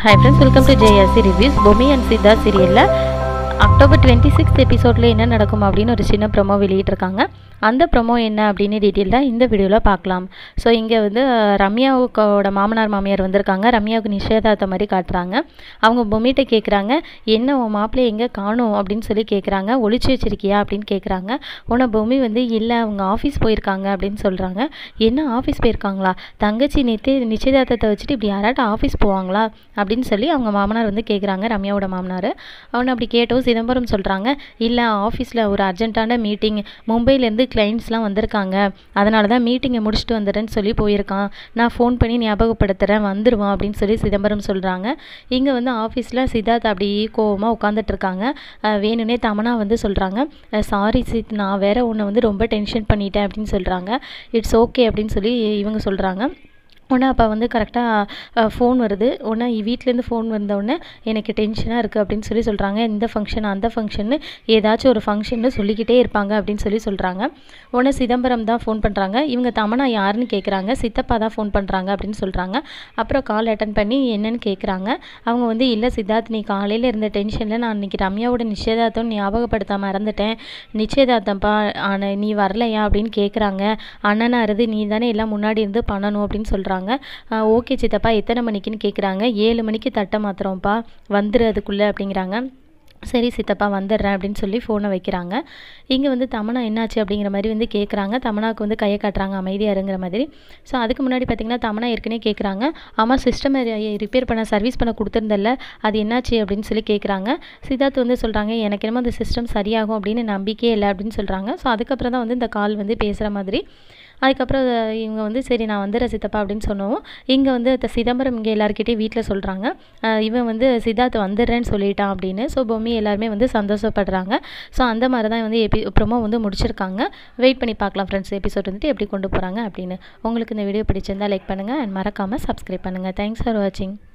Hi friends, welcome to JSC Reviews. Bhumi and Siddha serial October 26th எபிசோடில் என்ன நடக்கும் அப்படின்னு ஒரு சின்ன ப்ரொமோ வெளியிட்டிருக்காங்க. அந்த ப்ரொமோ என்ன அப்படின்னு டீட்டெயிலாக இந்த வீடியோவில் பார்க்கலாம். ஸோ இங்கே வந்து ரம்யாவுக்கோட மாமனார் மாமியார் வந்திருக்காங்க. ரம்யாவுக்கு நிச்சயதார்த்த மாதிரி காட்டுறாங்க. அவங்க பொம்மிட்ட கேட்குறாங்க, என்ன உன் மாப்பிள்ளை எங்கே காணும் அப்படின்னு சொல்லி கேட்குறாங்க. ஒளிச்சு வச்சிருக்கியா அப்படின்னு கேட்குறாங்க. உன்னை பொம்மி வந்து இல்லை அவங்க ஆஃபீஸ் போயிருக்காங்க அப்படின்னு சொல்கிறாங்க. என்ன ஆஃபீஸ் போயிருக்காங்களா? தங்கச்சி நிச்சயதார்த்தத்தை வச்சுட்டு இப்படி யாராட்ட ஆஃபீஸ் போவாங்களா அப்படின்னு சொல்லி அவங்க மாமனார் வந்து கேட்குறாங்க. ரம்யாவோட மாமனார் அவனை அப்படி கேட்டோம். சிதம்பரம் சொல்கிறாங்க, இல்லை ஆஃபீஸில் ஒரு அர்ஜென்ட்டான மீட்டிங், மும்பையிலேருந்து கிளைண்ட்ஸ்லாம் வந்திருக்காங்க, அதனால தான் மீட்டிங்கை முடிச்சுட்டு வந்துடுறேன்னு சொல்லி போயிருக்கான். நான் ஃபோன் பண்ணி ஞாபகப்படுத்துகிறேன், வந்துடுவான் அப்படின்னு சொல்லி சிதம்பரம் சொல்கிறாங்க. இங்கே வந்து ஆஃபீஸில் சித்தார்த் அப்படி கோவமாக உட்காந்துட்டு இருக்காங்க. வேணும்னே தமனா வந்து சொல்கிறாங்க, சாரி சித், நான் வேற உன்னை வந்து ரொம்ப டென்ஷன் பண்ணிட்டேன் அப்படின்னு சொல்கிறாங்க. இட்ஸ் ஓகே அப்படின்னு சொல்லி இவங்க சொல்கிறாங்க. உடனே அப்போ வந்து கரெக்டாக ஃபோன் வருது. உடனே வீட்டிலேருந்து ஃபோன் வந்தவுடனே எனக்கு டென்ஷனாக இருக்குது அப்படின்னு சொல்லி சொல்கிறாங்க. இந்த ஃபங்க்ஷன் அந்த ஃபங்க்ஷன்னு ஏதாச்சும் ஒரு ஃபங்க்ஷன்னு சொல்லிக்கிட்டே இருப்பாங்க அப்படின்னு சொல்லி சொல்கிறாங்க. உடனே சிதம்பரம் தான் ஃபோன் பண்ணுறாங்க. இவங்க தமனா யாருன்னு கேட்குறாங்க. சித்தப்பா தான் ஃபோன் பண்ணுறாங்க அப்படின்னு சொல்கிறாங்க. அப்புறம் கால் அட்டன் பண்ணி என்னன்னு கேட்குறாங்க. அவங்க வந்து, இல்லை சித்தார்த், நீ காலையில் இருந்த டென்ஷனில் நான் இன்றைக்கி ரம்யாவோட நிச்சயதார்த்தம் ஞாபகப்படுத்த மறந்துட்டேன். நிச்சயதார்த்தம்ப்பா, ஆனால் நீ வரலையா அப்படின்னு கேட்குறாங்க. அண்ணனா இருந்து நீ தானே எல்லாம் முன்னாடி இருந்து பண்ணணும் அப்படின்னு சொல்கிறாங்க. ஓகே சித்தப்பா, எத்தனை மணிக்குன்னு கேட்குறாங்க. 7 மணிக்கு தட்டை மாத்திரம்ப்பா, வந்துரு அதுக்குள்ளே அப்படிங்கிறாங்க. சரி சித்தப்பா வந்துடுறேன் அப்படின்னு சொல்லி ஃபோனை வைக்கிறாங்க. இங்கே வந்து தமனா என்னாச்சு அப்படிங்கிற மாதிரி வந்து கேட்குறாங்க. தமனாவுக்கு வந்து கையை காட்டுறாங்க, அமைதியாக இருங்கிற மாதிரி. ஸோ அதுக்கு முன்னாடி பார்த்திங்கன்னா தமனா ஏற்கனவே கேட்குறாங்க, ஆமாம் சிஸ்டம் ரிப்பேர் பண்ண சர்வீஸ் பண்ண கொடுத்துருந்தல, அது என்னாச்சு அப்படின்னு சொல்லி கேட்குறாங்க. சித்தார்த் வந்து சொல்கிறாங்க, எனக்கு என்னமோ அந்த சிஸ்டம் சரியாகும் அப்படின்னு நம்பிக்கையே இல்லை அப்படின்னு சொல்கிறாங்க. ஸோ அதுக்கப்புறம் தான் வந்து இந்த கால் வந்து பேசுகிற மாதிரி. அதுக்கப்புறம் இவங்க வந்து சரி நான் வந்துடுறேன் சித்தப்பா அப்படின்னு சொன்னோம். இங்கே வந்து சிதம்பரம் இங்கே எல்லாருக்கிட்டையும் வீட்டில் சொல்கிறாங்க, இவன் வந்து சித்தார்த் வந்துடுறேன்னு சொல்லிட்டான் அப்படின்னு. ஸோ பொம்மி எல்லாருமே வந்து சந்தோஷப்படுறாங்க. ஸோ அந்த மாதிரி தான் வந்து ப்ரோமோ வந்து முடிச்சிருக்காங்க. வெயிட் பண்ணி பார்க்கலாம் ஃப்ரெண்ட்ஸ், எபிசோட் வந்துட்டு எப்படி கொண்டு போகிறாங்க அப்படின்னு. உங்களுக்கு இந்த வீடியோ பிடிச்சிருந்தால் லைக் பண்ணுங்கள் அண்ட் மறக்காமல் சப்ஸ்கிரைப் பண்ணுங்கள். தேங்க்ஸ் ஃபார் வாட்சிங்.